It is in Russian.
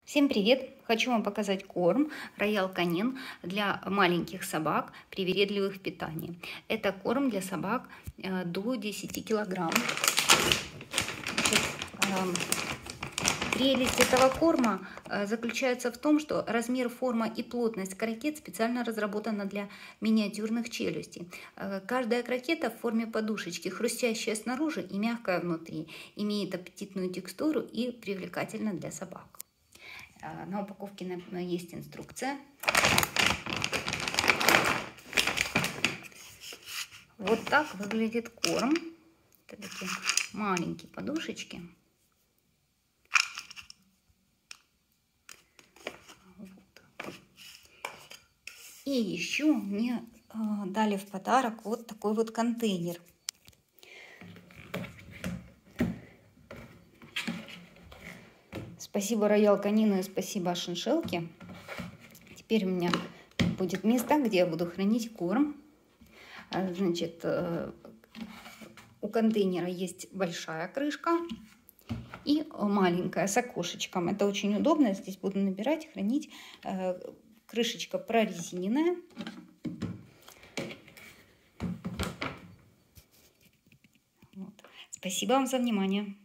Всем привет! Хочу вам показать корм Royal Canin для маленьких собак, привередливых в питании. Это корм для собак до 10 килограмм. Прелесть этого корма заключается в том, что размер, форма и плотность крокет специально разработана для миниатюрных челюстей. Каждая крокета в форме подушечки, хрустящая снаружи и мягкая внутри, имеет аппетитную текстуру и привлекательна для собак. На упаковке есть инструкция. Вот так выглядит корм. Это такие маленькие подушечки. Вот. И еще мне дали в подарок вот такой вот контейнер. Спасибо Royal Canin и спасибо шиншиллке. Теперь у меня будет место, где я буду хранить корм. Значит, у контейнера есть большая крышка и маленькая с окошечком. Это очень удобно. Здесь буду набирать, хранить. Крышечка прорезиненная. Вот. Спасибо вам за внимание.